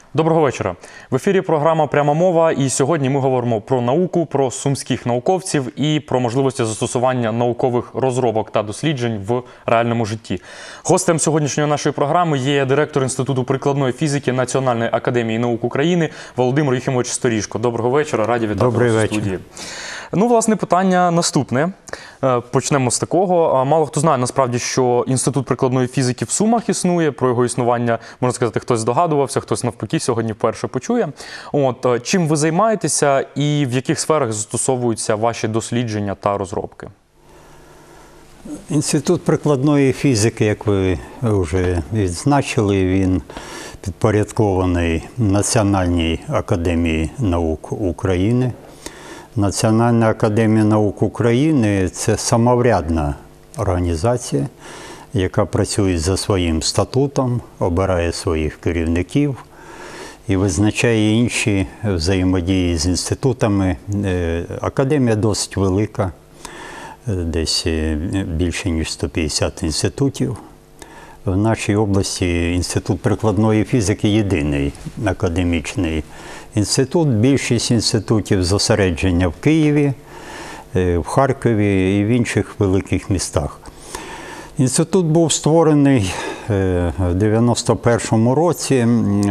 Доброго вечора. В ефірі програма «Пряма мова» і сьогодні ми говоримо про науку, про сумських науковців і про можливості застосування наукових розробок та досліджень в реальному житті. Гостем сьогоднішньої нашої програми є директор Інституту прикладної фізики Національної академії наук України Володимир Юхимович Сторічко. Доброго вечора, раді вітати вас у студії. Ну, власне, питання наступне. Почнемо з такого. Мало хто знає, насправді, що Інститут прикладної фізики в Сумах існує. Про його існування, можна сказати, хтось здогадувався, хтось навпаки сьогодні вперше почує. Чим ви займаєтеся і в яких сферах застосовуються ваші дослідження та розробки? Інститут прикладної фізики, як ви вже відзначили, він підпорядкований Національній академії наук України. Національна академія наук України – це самоврядна організація, яка працює за своїм статутом, обирає своїх керівників і визначає інші взаємодії з інститутами. Академія досить велика, десь більше ніж 150 інститутів. В нашій області Інститут прикладної фізики – єдиний академічний інститут. Більшість інститутів зосередження в Києві, в Харкові і в інших великих містах. Інститут був створений в 91-му році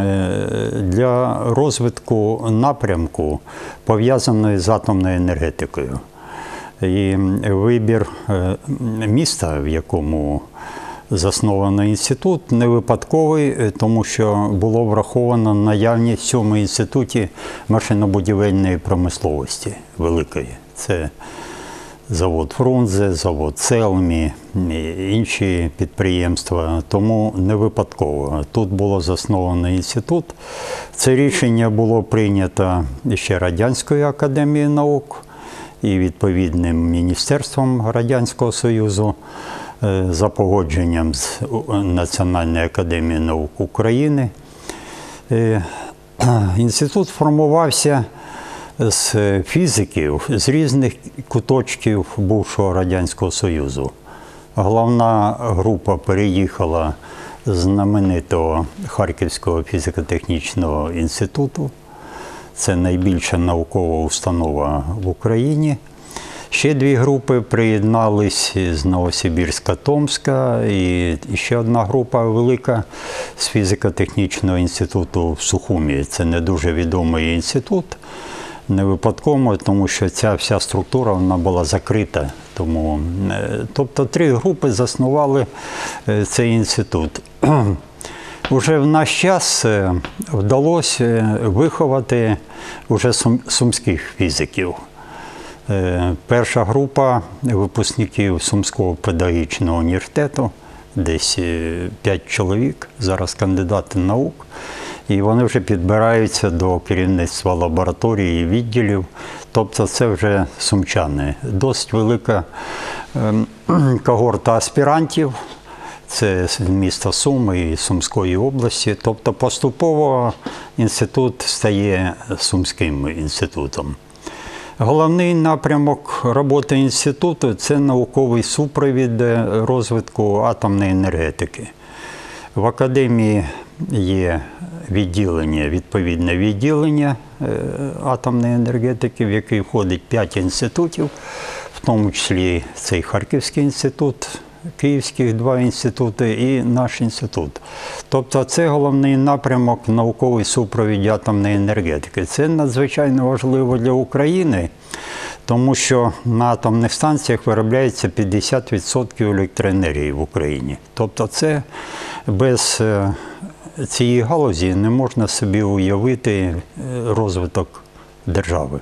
для розвитку напрямку, пов'язаної з атомною енергетикою. І вибір міста, в якому заснований інститут, не випадковий, тому що було враховано наявність в цьому інституті машинобудівельної промисловості великої. Це завод Фрунзе, завод Целмі, інші підприємства. Тому не випадково. Тут було засновано інститут. Це рішення було прийнято ще Радянською академією наук і відповідним Міністерством Радянського Союзу за погодженням з Національною академією наук України. Інститут формувався з фізиків з різних куточків бувшого Радянського Союзу. Головна група переїхала з знаменитого Харківського фізико-технічного інституту. Це найбільша наукова установа в Україні. Ще дві групи приєднались з Новосибірська, Томська, і ще одна група велика з фізико-технічного інституту в Сухумі. Це не дуже відомий інститут, не випадково, тому що ця вся структура вона була закрита. Тобто три групи заснували цей інститут. Уже в наш час вдалося виховати уже сумських фізиків. Перша група випускників Сумського педагогічного університету, десь 5 чоловік, зараз кандидати наук, і вони вже підбираються до керівництва лабораторії і відділів, тобто це вже сумчани. Досить велика когорта аспірантів, це з міста Суми і Сумської області, тобто поступово інститут стає Сумським інститутом. Головний напрямок роботи інституту – це науковий супровід розвитку атомної енергетики. В академії є відповідне відділення атомної енергетики, в яке входить 5 інститутів, в тому числі цей Харківський інститут, Київських 2 інститути і наш інститут. Тобто це головний напрямок науковий супровід атомної енергетики. Це надзвичайно важливо для України, тому що на атомних станціях виробляється 50% електроенергії в Україні. Тобто це без цієї галузі не можна собі уявити розвиток держави.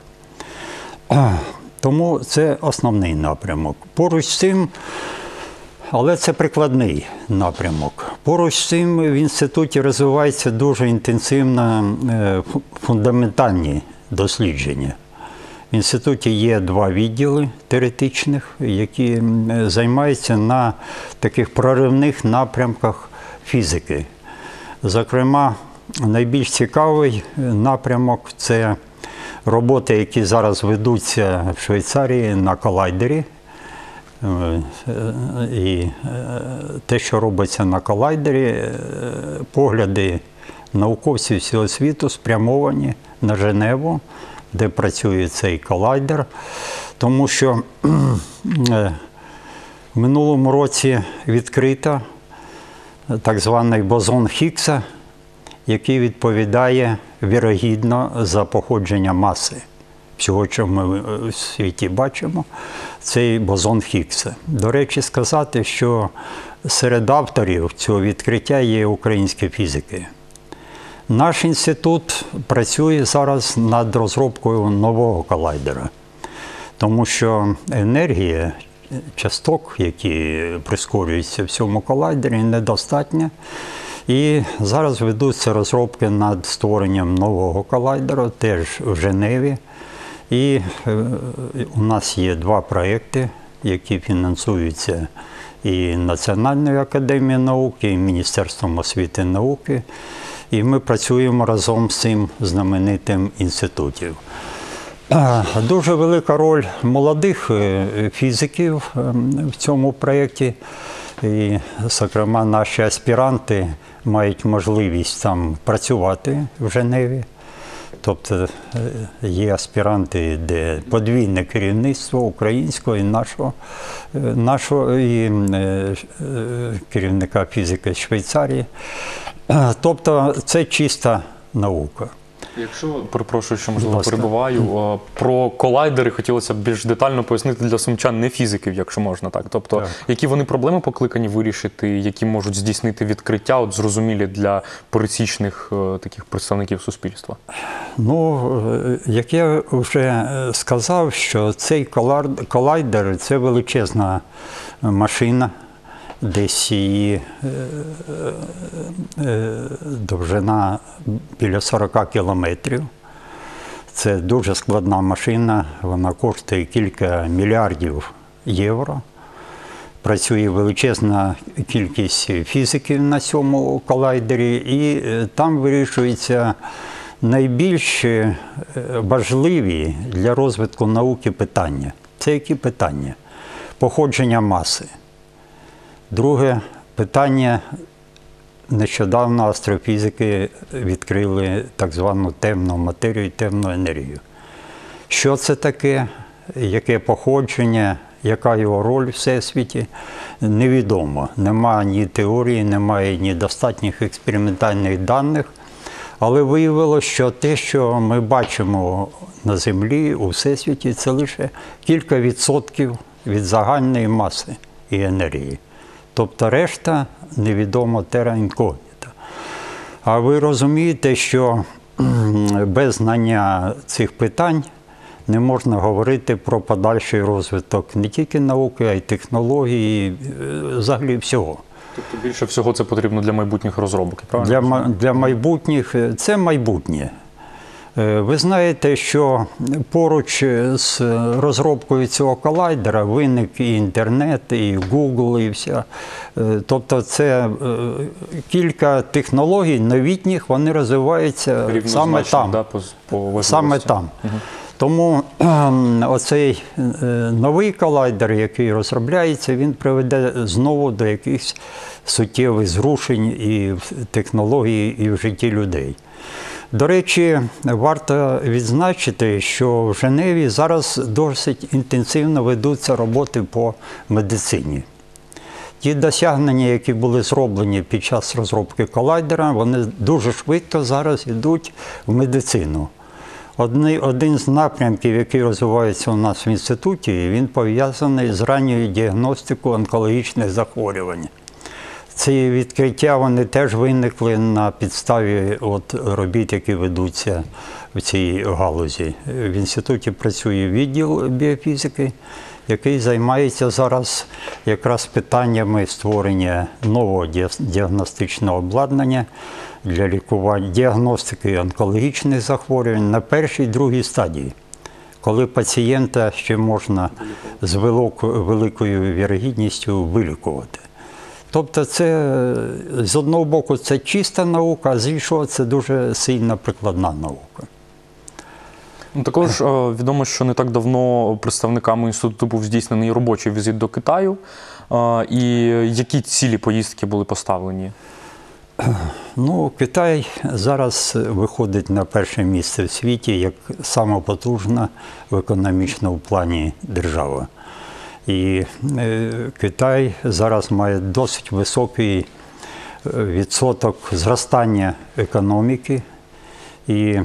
Тому це основний напрямок. Поруч з цим, але це прикладний напрямок. Поруч з цим в інституті розвиваються дуже інтенсивно фундаментальні дослідження. В інституті є 2 відділи теоретичних, які займаються на таких проривних напрямках фізики. Зокрема, найбільш цікавий напрямок – це роботи, які зараз ведуться в Швейцарії на колайдері. І те, що робиться на колайдері, погляди науковці всього світу спрямовані на Женеву, де працює цей колайдер, тому що в минулому році відкрито так званий бозон Хіггса, який відповідає вірогідно за походження маси. Всього, що ми в світі бачимо, цей бозон Хіггса. До речі, сказати, що серед авторів цього відкриття є українські фізики. Наш інститут працює зараз над розробкою нового колайдера, тому що енергія часток, які прискорюються в цьому колайдері, недостатня. І зараз ведуться розробки над створенням нового колайдера, теж в Женеві. І у нас є два проекти, які фінансуються і Національною академією науки, і Міністерством освіти і науки. І ми працюємо разом з цим знаменитим інститутом. Дуже велика роль молодих фізиків в цьому проєкті. І, зокрема, наші аспіранти мають можливість там працювати в Женеві. Тобто є аспіранти, де подвійне керівництво українського і нашого і керівника фізики з Швейцарії. Тобто це чиста наука. Якщо, перепрошую, що, можливо, перебуваю, про колайдери хотілося б більш детально пояснити для сумчан, не фізиків, якщо можна так. Тобто, які вони проблеми покликані вирішити, які можуть здійснити відкриття, от зрозумілі для пересічних таких представників суспільства? Ну, як я вже сказав, що цей колайдер – це величезна машина, десь її довжина біля 40 кілометрів. Це дуже складна машина, вона коштує кілька мільярдів євро. Працює величезна кількість фізиків на цьому колайдері, і там вирішуються найбільш важливі для розвитку науки питання. Це які питання? Походження маси. Друге питання. Нещодавно астрофізики відкрили так звану темну матерію, темну енергію. Що це таке, яке походження, яка його роль в Всесвіті, невідомо. Немає ні теорії, немає ні достатніх експериментальних даних. Але виявилося, що те, що ми бачимо на Землі, у Всесвіті, це лише кілька відсотків від загальної маси і енергії. Тобто решта невідомо терра інкогніта. А ви розумієте, що без знання цих питань не можна говорити про подальший розвиток не тільки науки, а й технологій, взагалі всього. Тобто більше всього це потрібно для майбутніх розробок, правильно? Для майбутніх – це майбутнє. Ви знаєте, що поруч з розробкою цього колайдера виник і інтернет, і Google, і все. Тобто це кілька технологій новітніх, вони розвиваються саме там. Да, саме там. Угу. Тому оцей новий колайдер, який розробляється, він приведе знову до якихось суттєвих зрушень і в технології, і в житті людей. До речі, варто відзначити, що в Женеві зараз досить інтенсивно ведуться роботи по медицині. Ті досягнення, які були зроблені під час розробки колайдера, вони дуже швидко зараз йдуть в медицину. Один з напрямків, який розвивається у нас в інституті, він пов'язаний з ранньою діагностикою онкологічних захворювань. Ці відкриття вони теж виникли на підставі робіт, які ведуться в цій галузі. В інституті працює відділ біофізики, який займається зараз якраз питаннями створення нового діагностичного обладнання для лікування, діагностики онкологічних захворювань на першій і другій стадії, коли пацієнта ще можна з великою вірогідністю вилікувати. Тобто це, з одного боку, це чиста наука, а з іншого це дуже сильна прикладна наука. Також відомо, що не так давно представниками інституту був здійснений робочий візит до Китаю. І які цілі поїздки були поставлені? Ну, Китай зараз виходить на перше місце в світі як сама потужна в економічному плані держава. І Китай зараз має досить високий відсоток зростання економіки. І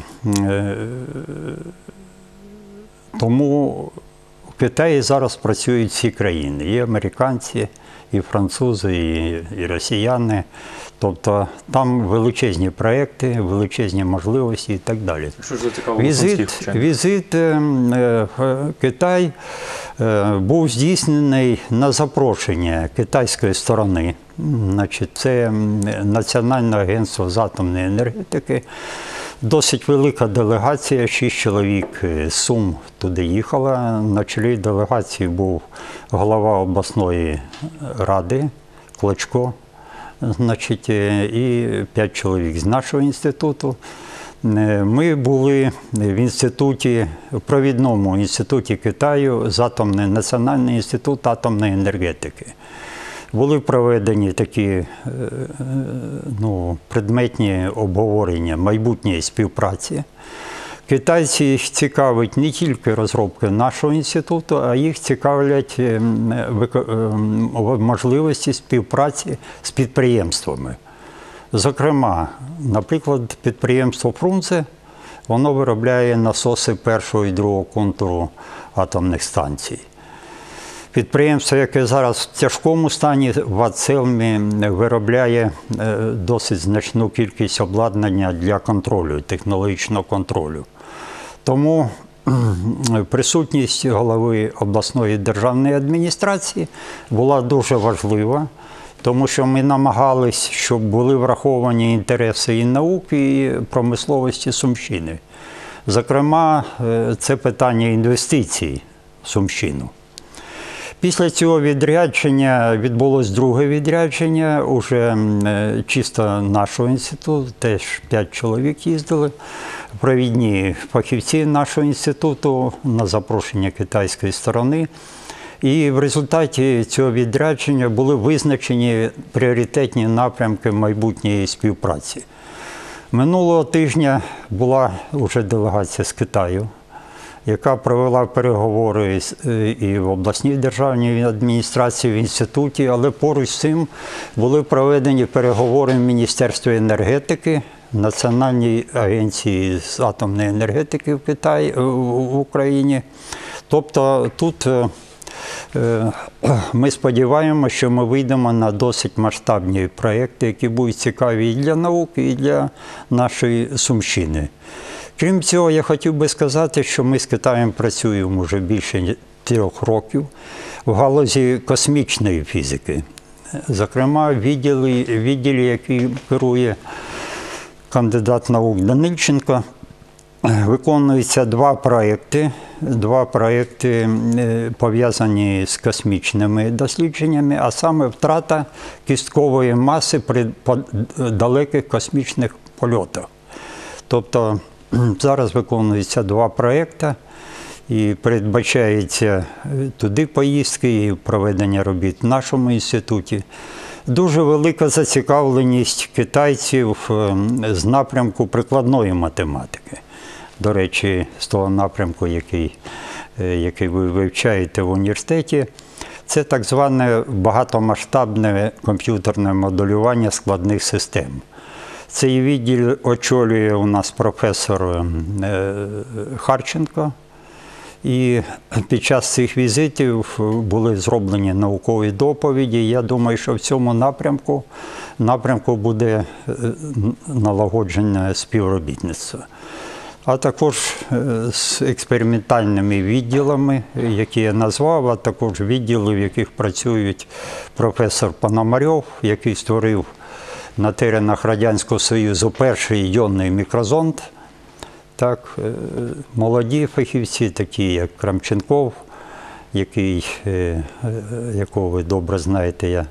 тому в Китаї зараз працюють всі країни. І американці, і французи, і росіяни. Тобто там величезні проекти, величезні можливості і так далі. Що ж зацікавило сумських вчених? Візит в Китай був здійснений на запрошення китайської сторони. Значить, це Національне агентство з атомної енергетики. Досить велика делегація, 6 чоловік з Сум туди їхала. На чолі делегації був голова обласної ради Клочко, значить, і 5 чоловік з нашого інституту. Ми були в інституті, в провідному інституті Китаю з Національний інститут атомної енергетики. Були проведені такі предметні обговорення майбутньої співпраці. Китайці цікавить не тільки розробки нашого інституту, а їх цікавлять можливості співпраці з підприємствами. Зокрема, наприклад, підприємство Фрунзе, воно виробляє насоси першого і другого контуру атомних станцій. Підприємство, яке зараз в тяжкому стані, в Ацелмі виробляє досить значну кількість обладнання для контролю, технологічного контролю. Тому присутність голови обласної державної адміністрації була дуже важлива, тому що ми намагались, щоб були враховані інтереси і науки, і промисловості Сумщини. Зокрема, це питання інвестицій в Сумщину. Після цього відрядження відбулось друге відрядження, уже чисто нашого інституту, теж 5 чоловік їздили, провідні фахівці нашого інституту на запрошення китайської сторони. І в результаті цього відрядження були визначені пріоритетні напрямки майбутньої співпраці. Минулого тижня була вже делегація з Китаю, яка провела переговори і в обласній державній адміністрації, в інституті, але поруч з цим були проведені переговори в Міністерстві енергетики, Національній агенції з атомної енергетики в Україні. Тобто тут ми сподіваємося, що ми вийдемо на досить масштабні проекти, які будуть цікаві і для науки, і для нашої Сумщини. Крім цього, я хотів би сказати, що ми з Китаєм працюємо вже більше 3 років в галузі космічної фізики. Зокрема, в відділі, який керує кандидат наук Данильченко, виконуються 2 проекти пов'язані з космічними дослідженнями, а саме втрата кісткової маси при далеких космічних польотах. Тобто зараз виконуються 2 проекти і передбачається туди поїздки і проведення робіт в нашому інституті. Дуже велика зацікавленість китайців з напрямку прикладної математики. До речі, з того напрямку, який ви вивчаєте в університеті, це так зване багатомасштабне комп'ютерне моделювання складних систем. Цей відділ очолює у нас професор Харченко. І під час цих візитів були зроблені наукові доповіді. Я думаю, що в цьому напрямку буде налагоджене співробітництво. А також з експериментальними відділами, які я назвав, а також відділи, в яких працюють професор Пономарьов, який створив на теренах Радянського Союзу перший йонний мікрозонд. Так, молоді фахівці, такі як Крамченков, якого ви добре знаєте,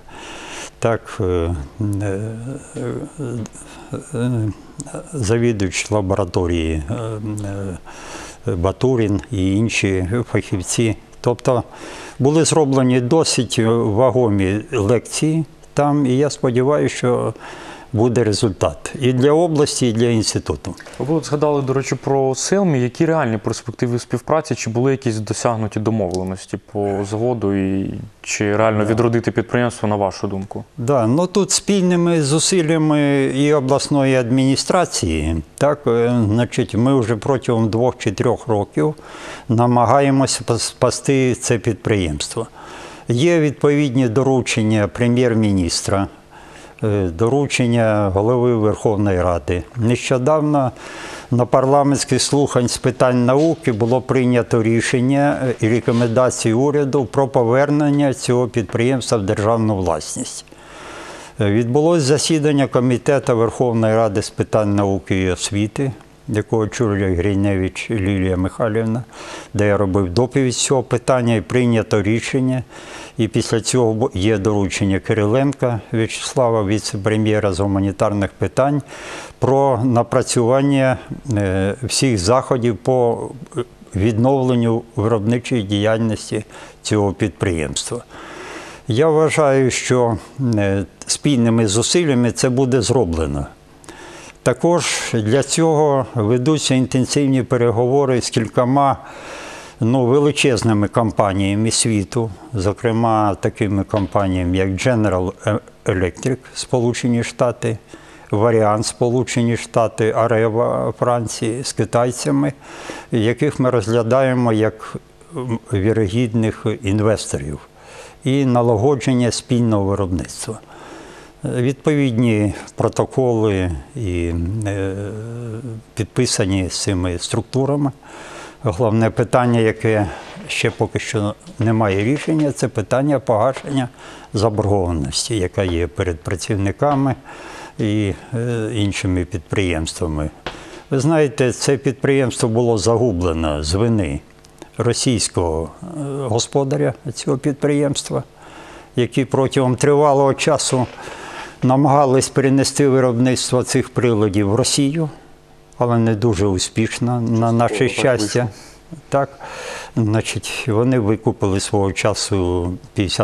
завідувач лабораторії Батурін і інші фахівці. Тобто були зроблені досить вагомі лекції там, і я сподіваюся, що буде результат і для області, і для інституту. Ви от згадали, до речі, про Селмі. Які реальні перспективи співпраці? Чи були якісь досягнуті домовленості по заводу? І чи реально відродити підприємство, на вашу думку? Да, ну тут спільними зусиллями і обласної адміністрації, так, значить, ми вже протягом 2 чи 3 років намагаємося спасти це підприємство. Є відповідні доручення прем'єр-міністра, доручення голови Верховної Ради. Нещодавно на парламентських слухань з питань науки було прийнято рішення і рекомендації уряду про повернення цього підприємства в державну власність. Відбулось засідання Комітету Верховної Ради з питань науки і освіти, якого очолює Гриневич Лілія Михайлівна, де я робив доповідь з цього питання, і прийнято рішення. І після цього є доручення Кириленка В'ячеслава, віце-прем'єра з гуманітарних питань, про напрацювання всіх заходів по відновленню виробничої діяльності цього підприємства. Я вважаю, що спільними зусиллями це буде зроблено. Також для цього ведуться інтенсивні переговори з кількома величезними компаніями світу, зокрема такими компаніями, як General Electric, Сполучені Штати, Varian, Сполучені Штати, Areva, Франції, з китайцями, яких ми розглядаємо як вірогідних інвесторів, і налагодження спільного виробництва. Відповідні протоколи і підписані з цими структурами. Головне питання, яке ще поки що немає рішення, це питання погашення заборгованості, яка є перед працівниками і іншими підприємствами. Ви знаєте, це підприємство було загублено з вини російського господаря цього підприємства, які протягом тривалого часу намагались перенести виробництво цих приладів в Росію, але не дуже успішно, на наше щастя. Так, значить, вони викупили свого часу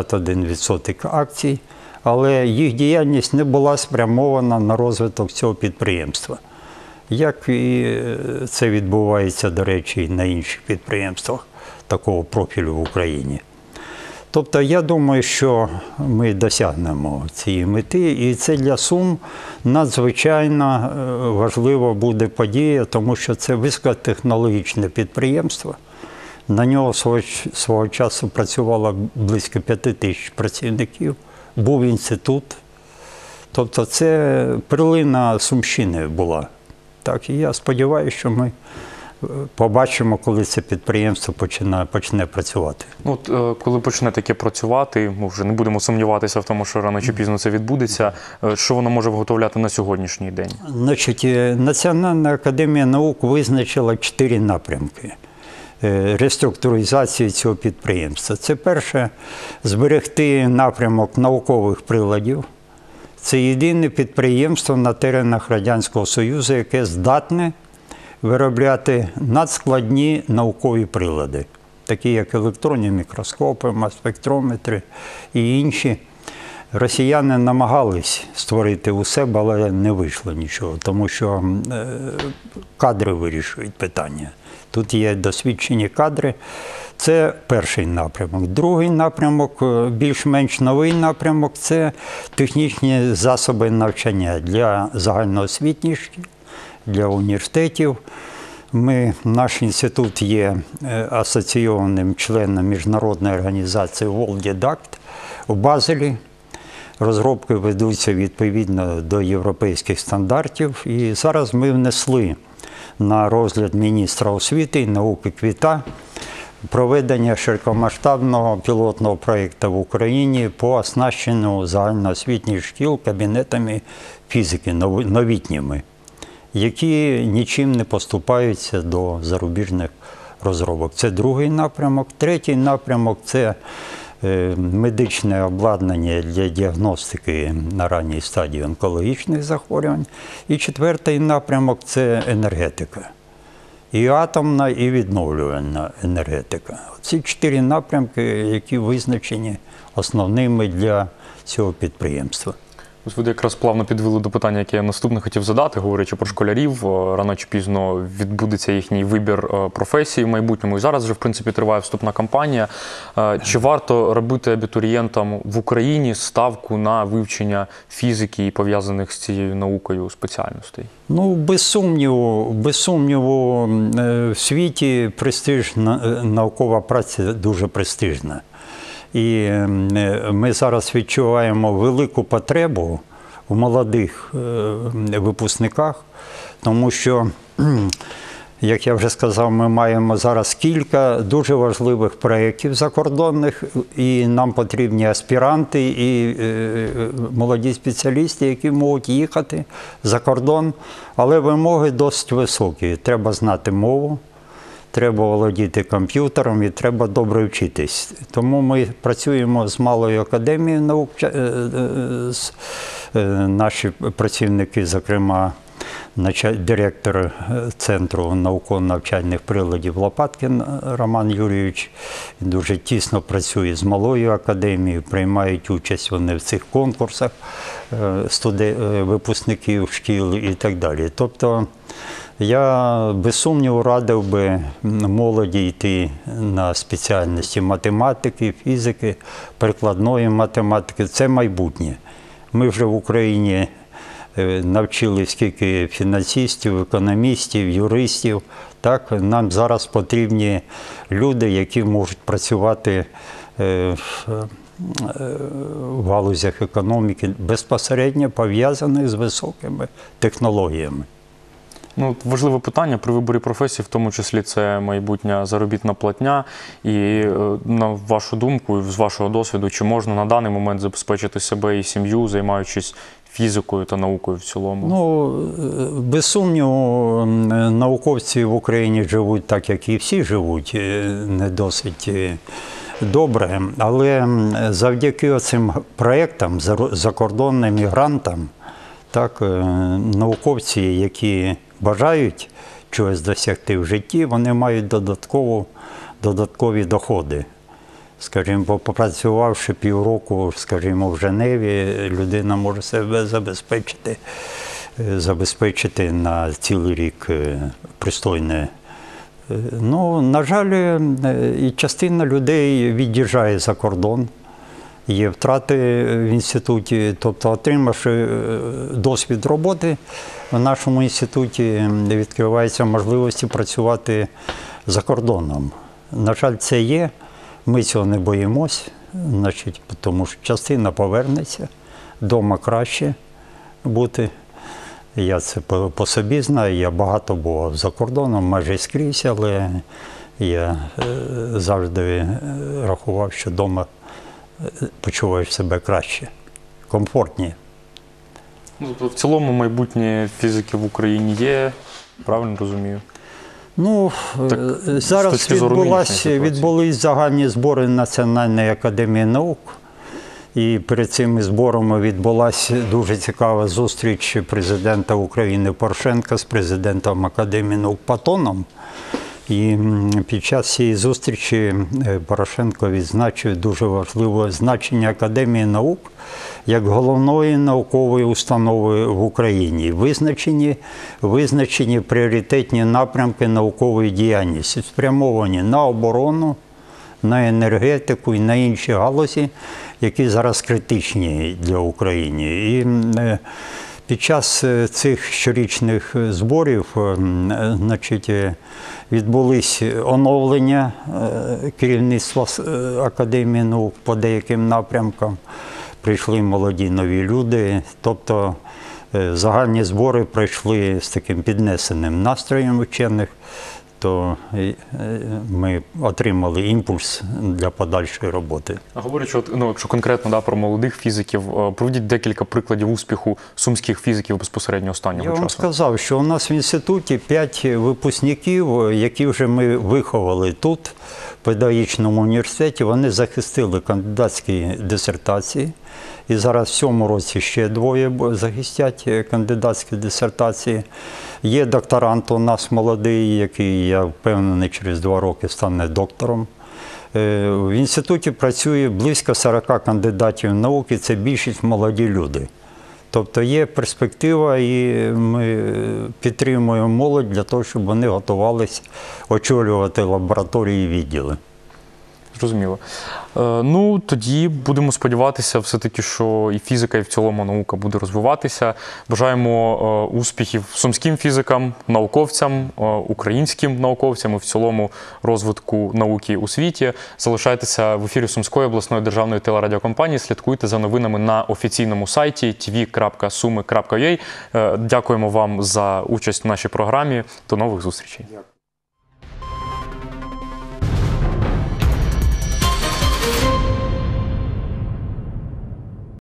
51% акцій, але їх діяльність не була спрямована на розвиток цього підприємства. Як і це відбувається, до речі, і на інших підприємствах такого профілю в Україні. Тобто, я думаю, що ми досягнемо цієї мети, і це для Сум надзвичайно важлива буде подія, тому що це високотехнологічне підприємство. На нього свого часу працювало близько 5000 працівників, був інститут. Тобто, це перлина Сумщини була. Так, і я сподіваюся, що ми побачимо, коли це підприємство почне працювати. Коли почне таке працювати, ми вже не будемо сумніватися в тому, що рано чи пізно це відбудеться. Що воно може виготовляти на сьогоднішній день? Значить, Національна академія наук визначила 4 напрямки реструктуризації цього підприємства. Це перше – зберегти напрямок наукових приладів. Це єдине підприємство на теренах Радянського Союзу, яке здатне виробляти надскладні наукові прилади, такі як електронні мікроскопи, мас-спектрометри і інші. Росіяни намагались створити у себе, але не вийшло нічого, тому що кадри вирішують питання. Тут є досвідчені кадри. Це перший напрямок. Другий напрямок, більш-менш новий напрямок, це технічні засоби навчання для загальноосвітніх шкіл, для університетів. Наш інститут є асоційованим членом міжнародної організації WorldDidact у Базелі. Розробки ведуться відповідно до європейських стандартів. І зараз ми внесли на розгляд міністра освіти і науки Квіта проведення широкомасштабного пілотного проєкту в Україні по оснащенню загальноосвітніх шкіл кабінетами фізики новітніми, які нічим не поступаються до зарубіжних розробок. Це другий напрямок. Третій напрямок – це медичне обладнання для діагностики на ранній стадії онкологічних захворювань. І четвертий напрямок – це енергетика. І атомна, і відновлювальна енергетика. Ці 4 напрямки, які визначені основними для цього підприємства. Ось ви якраз плавно підвели до питання, яке я наступне хотів задати, говорячи про школярів. Рано чи пізно відбудеться їхній вибір професії в майбутньому. І зараз вже, в принципі, триває вступна кампанія. Чи варто робити абітурієнтам в Україні ставку на вивчення фізики і пов'язаних з цією наукою спеціальностей? Ну, без сумніву, в світі наукова праця дуже престижна. І ми зараз відчуваємо велику потребу в молодих випускниках, тому що, як я вже сказав, ми маємо зараз кілька дуже важливих проєктів закордонних, і нам потрібні аспіранти і молоді спеціалісти, які можуть їхати за кордон, але вимоги досить високі. Треба знати мову, треба володіти комп'ютером і треба добре вчитись. Тому ми працюємо з Малою академією наук, наші працівники, зокрема, директор Центру науково-навчальних приладів Лопаткін Роман Юрійович, дуже тісно працює з Малою академією, приймають участь вони в цих конкурсах випускників шкіл і так далі. Тобто я без сумніву радив би молоді йти на спеціальності математики, фізики, прикладної математики. Це майбутнє. Ми вже в Україні навчили скільки фінансистів, економістів, юристів. Так, нам зараз потрібні люди, які можуть працювати в галузях економіки, безпосередньо пов'язаних з високими технологіями. Ну, важливе питання при виборі професії, в тому числі це майбутня заробітна платня. І на вашу думку, з вашого досвіду, чи можна на даний момент забезпечити себе і сім'ю, займаючись фізикою та наукою в цілому? Ну, без сумніву, науковці в Україні живуть так, як і всі живуть, не досить добре. Але завдяки цим проєктам, закордонним і грантам, так, науковці, які бажають чогось досягти в житті, вони мають додаткові доходи. Скажімо, попрацювавши півроку, скажімо, в Женеві, людина може себе забезпечити на цілий рік пристойне. Ну, на жаль, і частина людей від'їжджає за кордон. Є втрати в інституті, тобто отримавши досвід роботи, в нашому інституті відкриваються можливості працювати за кордоном. На жаль, це є, ми цього не боїмось, значить, тому що частина повернеться, вдома краще бути. Я це по собі знаю, я багато був за кордоном, майже скрізь, але я завжди рахував, що вдома почуваєш себе краще, комфортніше. Ну, в цілому майбутнє фізики в Україні є, правильно розумію? Ну, так, зараз відбулись загальні збори Національної академії наук. І перед цими зборами відбулася дуже цікава зустріч президента України Порошенка з президентом Академії наук Патоном. І під час цієї зустрічі Порошенко відзначив дуже важливе значення Академії наук як головної наукової установи в Україні. Визначені пріоритетні напрямки наукової діяльності, спрямовані на оборону, на енергетику і на інші галузі, які зараз критичні для України. І під час цих щорічних зборів, значить, відбулись оновлення керівництва Академії наук по деяким напрямкам. Прийшли молоді нові люди, тобто загальні збори пройшли з таким піднесеним настроєм учених, то ми отримали імпульс для подальшої роботи. А говорячи, якщо конкретно про молодих фізиків, проведіть декілька прикладів успіху сумських фізиків безпосередньо останнього часу. Я вам сказав, що у нас в інституті 5 випускників, які вже ми виховали тут, в педагогічному університеті, вони захистили кандидатські дисертації. І зараз в цьому році ще 2 захистять кандидатські дисертації. Є докторант у нас молодий, який, я впевнений, через 2 роки стане доктором. В інституті працює близько 40 кандидатів наук, і це більшість молоді люди. Тобто є перспектива, і ми підтримуємо молодь для того, щоб вони готувалися очолювати лабораторії і відділи. Зрозуміло. Ну, тоді будемо сподіватися все-таки, що і фізика, і в цілому наука буде розвиватися. Бажаємо успіхів сумським фізикам, науковцям, українським науковцям і в цілому розвитку науки у світі. Залишайтеся в ефірі Сумської обласної державної телерадіокомпанії. Слідкуйте за новинами на офіційному сайті tv.sumi.ua. Дякуємо вам за участь в нашій програмі. До нових зустрічей.